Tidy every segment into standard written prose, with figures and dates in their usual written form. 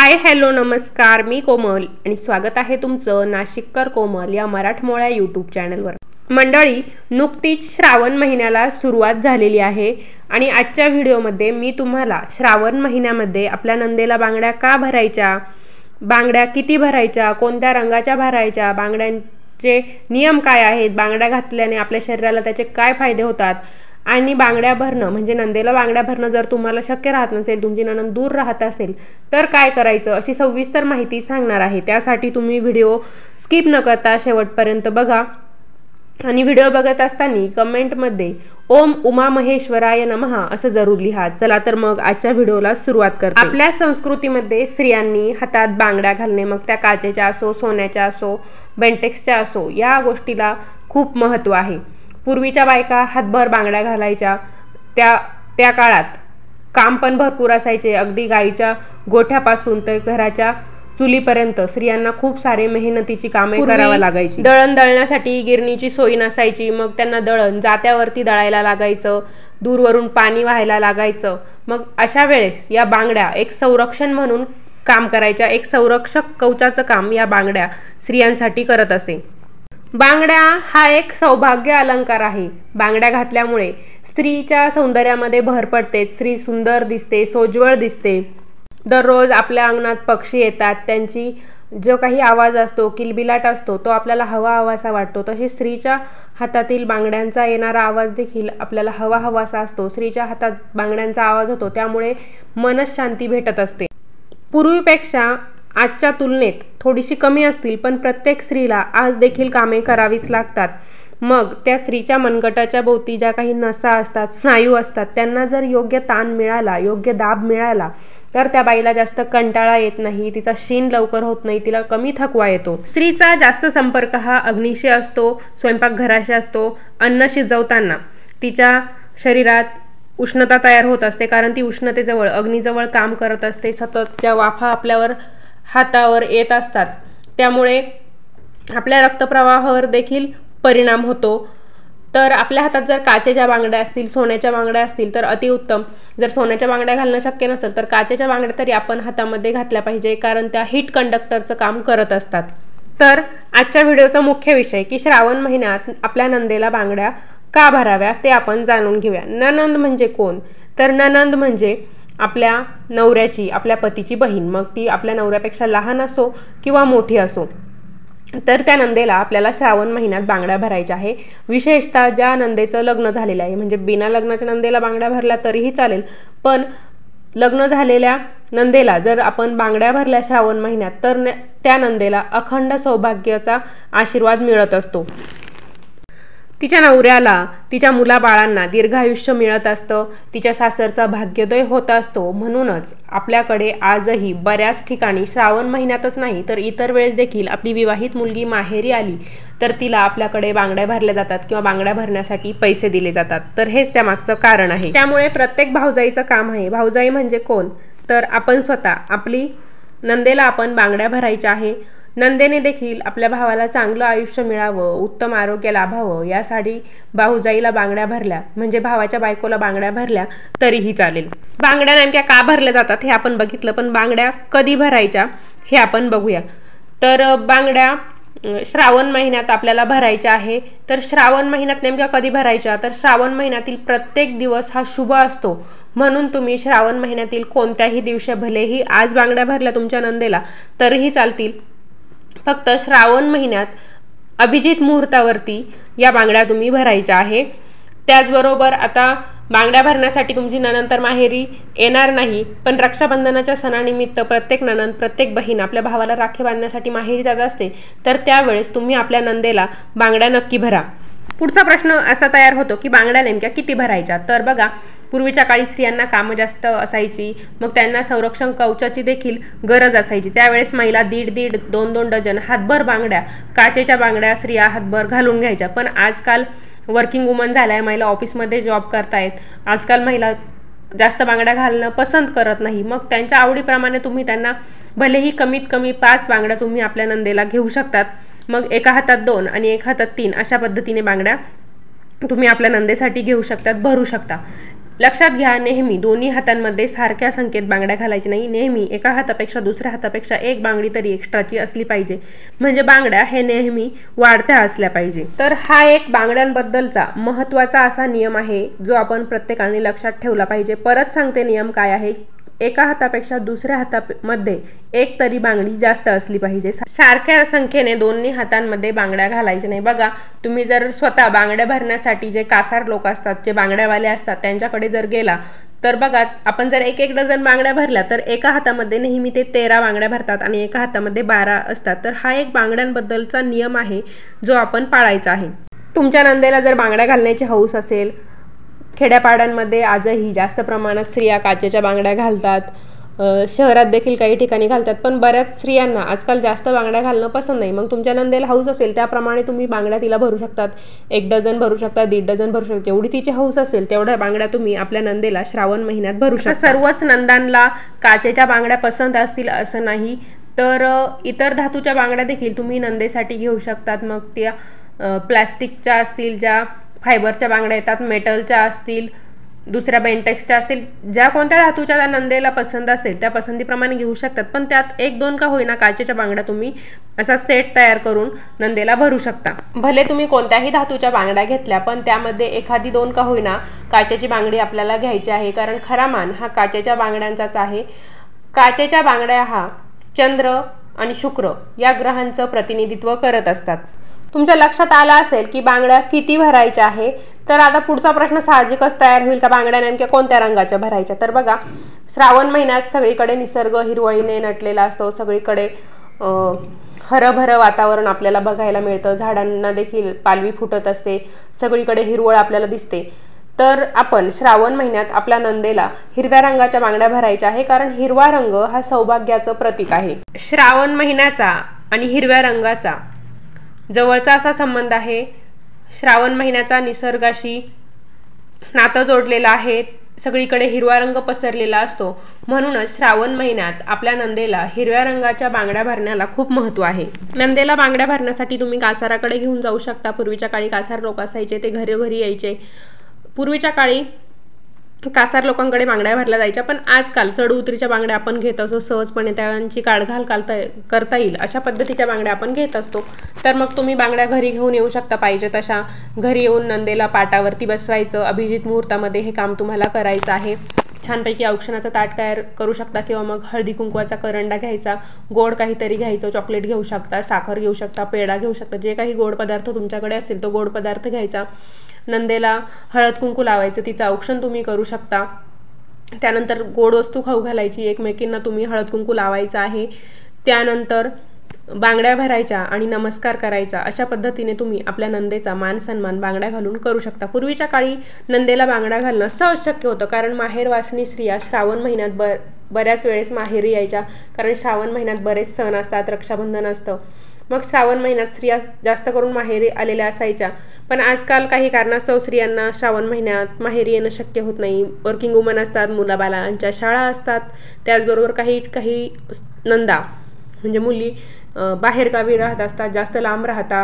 Hi hello नमस्कार, मी कोमल आणि स्वागत आहे तुमचं नाशिककर कोमल या मराठमोळ्या यूट्यूब चॅनलवर। मंडळी, नुकतीच श्रावण महिन्याला सुरुवात झालेली आहे आणि आजच्या व्हिडिओमध्ये मी तुम्हाला श्रावण महिन्यामध्ये आपल्या नंदेला बांगड्या का भरायच्या, बांगड्या किती भरायच्या, कोणत्या रंगाच्या भरायच्या, बांगड्यांचे नियम काय आहेत, बांगड्या घातल्याने आपल्या शरीराला त्याचे काय फायदे होतात आणि बांगड्या भरणं म्हणजे नंदेला बांगड्या भरणं जर तुम्हाला शक्य राहत नसेल, तुमची नणंद दूर राहत असेल तर काय करायचं अशी सविस्तर माहिती सांगणार आहे। त्यासाठी तुम्ही व्हिडिओ स्किप न करता शेवटपर्यंत बघा आणि व्हिडिओ बघत असताना कमेंटमध्ये ओम उमा महेश्वराय नमः असं जरूर लिहा। चला तर मग आजच्या व्हिडिओला सुरुवात करते। आपल्या संस्कृतीमध्ये स्त्रियांनी हातात बांगड्या घालणे, मग त्या काचेच्या असो, सोन्याच्या असो, बेंटेक्सच्या असो, या गोष्टीला खूप महत्त्व आहे। पूर्वीच्या बायका हातभर बांगड्या घालायच्या। त्या काळात काम पण भरपूर असायचे, अगदी गाईच्या गोठ्यापासून तर घराच्या चुलीपर्यंत स्त्रियांना खूप सारे मेहनतीची कामे करावी लागायची। दळण दळण्यासाठी गिरणीची सोय नसायची, मग त्यांना दळण जात्यावरती दळायला लागायचं, दूरवरून पाणी व्हायला लागायचं। मग अशा वेळेस या बांगड्या एक संरक्षण म्हणून काम करायच्या, एक संरक्षक कवचाचं काम या बांगड्या स्त्रियांसाठी करत असे। बांगड्या हा एक सौभाग्य अलंकार आहे। बांगड्या घातल्यामुळे स्त्रीच्या सौंदर्यामध्ये भर पडते, स्त्री सुंदर दिसते, सोज्वळ दिसते। दररोज आपल्या अंगणात पक्षी येतात, त्यांची जो काही आवाज असतो, किलबिलाट असतो, तो आपल्याला हवाहवासा वाटतो। तशी स्त्रीच्या हातातील बांगड्यांचा येणारा आवाज देखील आपल्याला हवाहवासा असतो। स्त्रीच्या हातात बांगड्यांचा आवाज होतो, त्यामुळे मनशांती भेटत असते। पूर्वीपेक्षा आजच्या तुलनेत थोडीशी कमी असतील, पण प्रत्येक स्त्रीला आज देखील कामे करावीच लागतात। मग त्या स्त्रीच्या मनगटाच्या भोवती ज्या काही नसा असतात, स्नायू असतात, त्यांना जर योग्य ताण मिळाला, योग्य दाब मिळाला तर त्या बाईला जास्त कंटाळा येत नाही, तिचा शीण लवकर होत नाही, तिला कमी थकवा येतो। स्त्रीचा जास्त संपर्क हा अग्नीशी असतो, स्वयंपाकघराशी असतो। अन्न शिजवताना तिच्या शरीरात उष्णता तयार होत असते, कारण ती उष्णतेजवळ, अग्नीजवळ काम करत असते। सतत ज्या वाफा आपल्यावर हातावर येत असतात, त्यामुळे आपल्या रक्तप्रवाहावर देखील परिणाम होतो। तर आपल्या हातात जर काचेच्या बांगड्या असतील, सोन्याच्या बांगड्या असतील तर अतिउत्तम। जर सोन्याच्या बांगड्या घालणं शक्य नसेल तर काचेच्या बांगड्या तरी आपण हातामध्ये घातल्या पाहिजे, कारण त्या हीट कंडक्टरचं काम करत असतात। तर आजच्या व्हिडिओचा मुख्य विषय की श्रावण महिन्यात आपल्या नंदेला बांगड्या का भराव्या ते आपण जाणून घेऊया। नणंद म्हणजे कोण? तर नणंद म्हणजे आपल्या नवऱ्याची, आपल्या पतीची बहीण, मग ती आपल्या नवऱ्यापेक्षा लहान असो किंवा मोठी असो, तर त्या नंदेला आपल्याला श्रावण महिन्यात बांगड्या भरायच्या आहे। विशेषतः ज्या नंदेचं लग्न झालेलं आहे, म्हणजे बिना लग्नाच्या नंदेला बांगड्या भरल्या तरीही चालेल, पण लग्न झालेल्या नंदेला जर आपण बांगड्या भरल्या श्रावण महिन्यात तर त्या नंदेला अखंड सौभाग्याचा आशीर्वाद मिळत असतो। तिच्या नवऱ्याला, तिच्या मुलाबाळांना दीर्घायुष्य मिळत असतं, तिच्या सासरचा भाग्योदय होत असतो। म्हणूनच आपल्याकडे आजही बऱ्याच ठिकाणी श्रावण महिन्यातच नाही तर इतर वेळेस देखील आपली विवाहित मुलगी माहेरी आली तर तिला आपल्याकडे बांगड्या भरल्या जातात किंवा बांगड्या भरण्यासाठी पैसे दिले जातात। तर हेच त्यामागचं कारण आहे। त्यामुळे प्रत्येक भाऊजाईचं काम आहे। भाऊजाई म्हणजे कोण? तर आपण स्वतः आपली नंदेला आपण बांगड्या भरायच्या आहे। नंदेने देखील आपल्या भावाला चांगलं आयुष्य मिळावं, उत्तम आरोग्य लाभावं, यासाठी भाऊजाईला बांगड्या भरल्या म्हणजे भावाच्या बायकोला बांगड्या भरल्या तरीही चालेल। बांगड्या नेमक्या का भरल्या जातात हे आपण बघितलं, पण बांगड्या कधी भरायच्या हे आपण बघूया। तर बांगड्या श्रावण महिन्यात आपल्याला भरायच्या आहे। तर श्रावण महिन्यात नेमक्या कधी भरायच्या? तर श्रावण महिन्यातील प्रत्येक दिवस हा शुभ असतो, म्हणून तुम्ही श्रावण महिन्यातील कोणत्याही दिवशी, भलेही आज बांगड्या भरल्या तुमच्या नंदेला तरीही चालतील, फक्त श्रावण महिन्यात अभिजित मुहूर्तावरती या बांगड्या तुम्ही भरायच्या आहे। त्याचबरोबर आता बांगड्या भरण्यासाठी तुमची नणंद तर माहेरी येणार नाही, पण रक्षाबंधनाच्या सणानिमित्त प्रत्येक नणंद, प्रत्येक बहीण आपल्या भावाला राखी बांधण्यासाठी माहेरी जात असते, तर त्यावेळेस तुम्ही आपल्या नंदेला बांगड्या नक्की भरा। पुढचा प्रश्न असा तयार होतो की बांगड्या नेमक्या किती भरायच्या? तर बघा, पूर्वीच्या काळी स्त्रियांना कामं जास्त असायची, मग त्यांना संरक्षण कवचाची देखील गरज असायची। त्यावेळेस महिला 1.5 2 डझन हातभर बांगड्या, काचेच्या बांगड्या स्त्रिया हातभर घालून घ्यायच्या। पण आजकाल वर्किंग वुमन झाल्या, महिला ऑफिसमध्ये जॉब करतायत, आजकाल महिला जास्त बांगड्या घालणं पसंत करत नाही। मग त्यांच्या आवडीप्रमाणे तुम्ही त्यांना भलेही कमीत कमी 5 बांगड्या तुम्ही आपल्या नंदेला घेऊ शकतात। मग एका हातात 2 आणि एका हातात 3 अशा पद्धतीने बांगड्या तुम्ही आपल्या नंदेसाठी घेऊ शकतात, भरू शकता। लक्षात घ्या, नेहमी दोन्ही हातांमध्ये सारख्या संख्येत बांगड्या घालायची नाही. नेहमी एका हातापेक्षा दुसऱ्या हातापेक्षा एक बांगडी तरी एक्स्ट्राची असली पाहिजे, म्हणजे बांगड्या हे नेहमी वाढत्या असल्या पाहिजे. तर हा एक बांगड्यांबद्दलचा महत्त्वाचा असा नियम आहे जो आपण प्रत्येकाने लक्षात ठेवला पाहिजे. परत सांगते नियम काय आहे. एका हातापेक्षा दुसऱ्या हातामध्ये एक तरी बांगडी जास्त असली पाहिजे. सारख्या संख्येने दोन्ही हातांमध्ये बांगड्या घालायच्या नाही. बघा, तुम्ही जर स्वतः बांगड्या भरण्यासाठी जे कासार लोक असतात, जे बांगड्यावाले असतात, त्यांच्याकडे जर गेला तर बघा, आपण जर एक डझन बांगड्या भरल्या तर एका हातामध्ये नेहमी ते 13 बांगड्या भरतात आणि एका हातामध्ये 12 असतात. तर हा एक बांगड्यांबद्दलचा नियम आहे जो आपण पाळायचा आहे. तुमच्या नंदेला जर बांगड्या घालण्याची हौस असेल, खेड्यापाड्यांमध्ये आजही जास्त प्रमाणात स्त्रिया काचेच्या बांगड्या घालतात, शहरात देखील काही ठिकाणी घालतात, पण बऱ्याच स्त्रियांना आजकाल जास्त बांगड्या घालणं पसंत नाही. मग तुमच्या नंदेला हौस असेल त्याप्रमाणे तुम्ही बांगड्या तिला भरू शकतात. 1 डझन भरू शकता, 1.5 डझन भरू शकता. जेवढी तिची हौस असेल तेवढ्या बांगड्या तुम्ही आपल्या नंदेला श्रावण महिन्यात भरू शकता. सर्वच नंदांना काचेच्या बांगड्या पसंत असतील असं नाही, तर इतर धातूच्या बांगड्या देखील तुम्ही नंदेसाठी घेऊ शकतात. मग त्या प्लॅस्टिकच्या असतील, ज्या फायबरच्या बांगड्या येतात, मेटलच्या असतील, दुसऱ्या बेंटेक्सच्या असतील, ज्या कोणत्या धातूच्या त्या नंदेला पसंत असेल त्या पसंतीप्रमाणे घेऊ शकतात. पण त्यात 1-2 का होईना काचेच्या बांगड्या तुम्ही असा सेट तयार करून नंदेला भरू शकता. भले तुम्ही कोणत्याही धातूच्या बांगड्या घेतल्या, पण त्यामध्ये 1-2 का होईना काचेची बांगडी आपल्याला घ्यायची आहे, कारण खरा मान हा काचेच्या बांगड्यांचाच आहे. काचेच्या बांगड्या हा चंद्र आणि शुक्र या ग्रहांचं प्रतिनिधित्व करत असतात. तुमच्या लक्षात आलं असेल की बांगड्या किती भरायच्या आहे. तर आता पुढचा प्रश्न साहजिकच तयार होईल, का बांगड्या नेमक्या कोणत्या रंगाच्या भरायच्या. तर बघा, श्रावण महिन्यात सगळीकडे निसर्ग हिरवळीने नटलेला असतो. सगळीकडे हरभरं वातावरण आपल्याला बघायला मिळतं. झाडांना देखील पालवी फुटत असते, सगळीकडे हिरवळ आपल्याला दिसते. तर आपण श्रावण महिन्यात आपल्या नंदेला हिरव्या रंगाच्या बांगड्या भरायच्या आहे, कारण हिरवा रंग हा सौभाग्याचं प्रतीक आहे. श्रावण महिन्याचा आणि हिरव्या रंगाचा जवळचा असा संबंध आहे. श्रावण महिन्याचा निसर्गाशी नातं जोडलेला आहे. सगळीकडे हिरवा रंग पसरलेला असतो, म्हणूनच श्रावण महिन्यात आपल्या नंदेला हिरव्या रंगाच्या बांगड्या भरण्याला खूप महत्त्व आहे. नंदेला बांगड्या भरण्यासाठी तुम्ही कासाराकडे घेऊन जाऊ शकता. पूर्वीच्या काळी कासार लोक असायचे, ते घरोघरी यायचे. पूर्वीच्या काळी कासार लोकांकडे बांगड्या भरल्या जायच्या, पण आजकाल चढ उतरीच्या बांगड्या आपण घेत असतो. सहजपणे त्यांची काढघाल करता येईल अशा पद्धतीच्या बांगड्या आपण घेत असतो. तर मग तुम्ही बांगड्या घरी घेऊन येऊ शकता. पाहिजे तशा घरी येऊन नंदेला पाटावरती बसवायचं. अभिजित मुहूर्तामध्ये हे काम तुम्हाला करायचं आहे. छानपैकी औक्षणाचं ताट तयार करू शकता, किंवा मग हळदी कुंकवाचा करंडा घ्यायचा, गोड काहीतरी घ्यायचं, चॉकलेट घेऊ शकता, साखर घेऊ शकता, पेढा घेऊ शकता. जे काही गोड पदार्थ तुमच्याकडे असेल तो गोड पदार्थ घ्यायचा. नंदेला हळद कुंकू लावायचं, तिचं औक्षण तुम्ही करू शकता. त्यानंतर गोड वस्तू खाऊ घालायची, एकमेकींना तुम्ही हळद कुंकू लावायचं आहे. त्यानंतर बांगड्या भरायच्या आणि नमस्कार करायचा. अशा पद्धतीने तुम्ही आपल्या नंदेचा मान सन्मान बांगड्या घालून करू शकता. पूर्वीच्या काळी नंदेला बांगड्या घालणं सहज शक्य होतं, कारण माहेरवासनी स्त्रिया श्रावण महिन्यात बऱ्याच वेळेस माहेरी यायच्या, कारण श्रावण महिन्यात बरेच सण असतात, रक्षाबंधन असतं. मग श्रावण महिन्यात स्त्रिया जास्त करून माहेरी आलेल्या असायच्या. पण आजकाल काही कारणास्तव स्त्रियांना श्रावण महिन्यात माहेरी येणं शक्य होत नाही. वर्किंग वुमन असतात, मुलाबाळांच्या शाळा असतात. त्याचबरोबर काही नंदा म्हणजे मुली बाहेरगावी राहत असतात, जास्त लांब राहतात,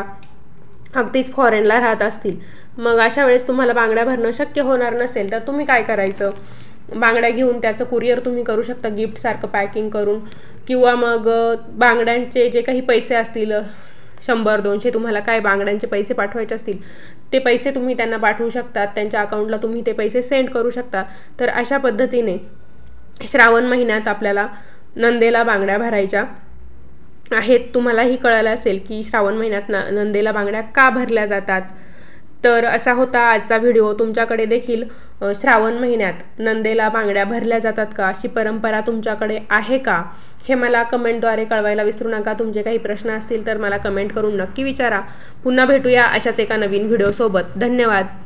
अगदीच फॉरेनला राहत असतील. मग अशा वेळेस तुम्हाला बांगड्या भरणं शक्य होणार नसेल, तर तुम्ही काय करायचं, बांगड्या घेऊन त्याचं कुरिअर तुम्ही करू शकता, गिफ्टसारखं पॅकिंग करून. किंवा मग बांगड्यांचे जे काही पैसे असतील, 100-200 तुम्हाला काय बांगड्यांचे पैसे पाठवायचे असतील, ते पैसे तुम्ही त्यांना पाठवू शकता. त्यांच्या अकाउंटला तुम्ही ते पैसे सेंड करू शकता. तर अशा पद्धतीने श्रावण महिन्यात आपल्याला नंदेला बांगड्या भरायच्या आहेत. तुम्हालाही कळलं असेल की श्रावण महिन्यात नंदेला बांगड्या का भरल्या जातात. तर असा होता आजचा व्हिडिओ. तुमच्याकडे देखील श्रावण महिन्यात नंदेला बांगड्या भरल्या जातात का, अशी परंपरा तुमच्याकडे आहे का, हे मला कमेंटद्वारे कळवायला विसरू नका. तुमचे काही प्रश्न असतील तर मला कमेंट करून नक्की विचारा. पुन्हा भेटूया अशाच एका नवीन व्हिडिओसोबत. धन्यवाद.